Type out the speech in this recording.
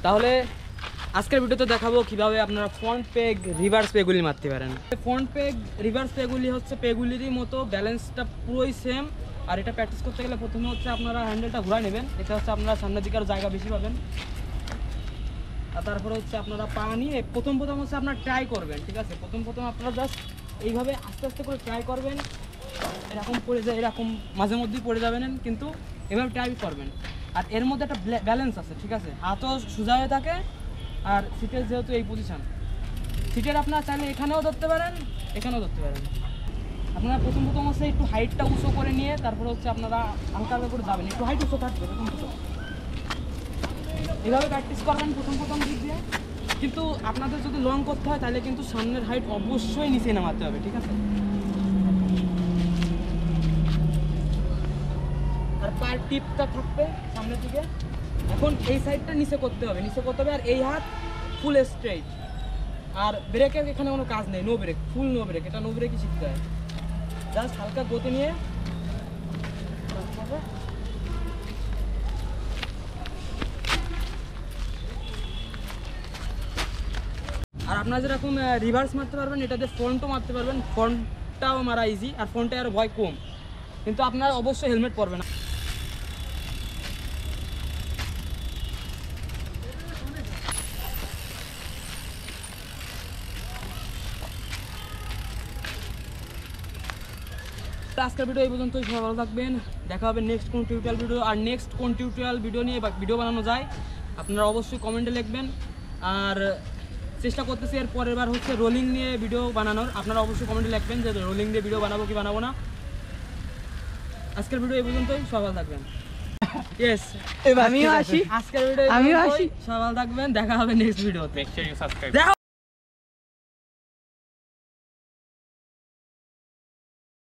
তাহলে আজকের ভিডিওতে দেখাবো কিভাবে আপনারা ফ্রন্ট পেগ রিভার্স পেগুলি মারতে পারেন। ফ্রন্ট পেগ রিভার্স পেগুলি হচ্ছে পেগুলিরই মতো, ব্যালেন্সটা পুরোই সেম। আর এটা প্র্যাকটিস করতে গেলে প্রথমে হচ্ছে আপনারা হ্যান্ডেলটা ঘুরায় নেবেন, এটা হচ্ছে আপনারা সামনের দিকে আরও জায়গা বেশি পাবেন। আর তারপরে হচ্ছে আপনারা পা নিয়ে প্রথম হচ্ছে আপনারা ট্রাই করবেন, ঠিক আছে? প্রথম আপনারা জাস্ট এইভাবে আস্তে আস্তে করে ট্রাই করবেন। এরকম পড়ে যায়, এরকম মাঝে মধ্যেই পড়ে যাবেন, কিন্তু এভাবে ট্রাই করবেন। আর এর মধ্যে একটা ব্যালেন্স আছে, ঠিক আছে? হাতও সোজা হয়ে থাকে। আর সিটের যেহেতু এই পজিশন, সিটের আপনারা চাইলে এখানেও ধরতে পারেন, এখানেও ধরতে পারেন। আপনারা প্রথম হচ্ছে একটু হাইটটা উঁচু করে নিয়ে তারপরে হচ্ছে আপনারা হালকা হালকা করে যাবেন, একটু হাইট উঁচু থাকবে এভাবে প্র্যাকটিস করবেন প্রথম দিক দিয়ে। কিন্তু আপনাদের যদি লং করতে হয় তাহলে কিন্তু সামনের হাইট অবশ্যই নিচে নামাতে হবে, ঠিক আছে? আর পায়ের টিপটা থাকবে সামনের দিকে। এখন এই সাইডটা নিচে করতে হবে, আর এই হাত ফুল স্ট্রেট। আর ব্রেকের এখানে কোনো কাজ নেই, no break, full no break. এটা নো ব্রেকই শিখতে হয়। জাস্ট হালকা গতি নিয়ে আর আপনারা যেরকম রিভার্স মারতে পারবেন, এটাতে ফ্রন্টও মারতে পারবেন। ফ্রন্টটাও মারা ইজি, আর ফ্রন্টে আরও ভয় কম। কিন্তু আপনারা অবশ্যই হেলমেট পরবেন। আজকের ভিডিও এই পর্যন্তই। সবাই ভালো থাকবেন, দেখা হবে নেক্সট কোন টিউটোরিয়াল ভিডিও। আর নেক্সট কোন টিউটোরিয়াল ভিডিও নিয়ে ভিডিও বানানো যায় আপনারা অবশ্যই কমেন্টে লিখবেন। আর চেষ্টা করতেছি এর পরের বার হচ্ছে রোলিং নিয়ে ভিডিও বানানোর। আপনারা অবশ্যই কমেন্টে লিখবেন যে রোলিং দিয়ে ভিডিও বানাবো কি বানাবো না। আজকের ভিডিও এই পর্যন্তই, সবাই ভালো থাকবেন। ইয়েস, আমিও আসি। আজকের ভিডিও সবাই ভালো থাকবেন, দেখা হবে নেক্সট ভিডিওতে।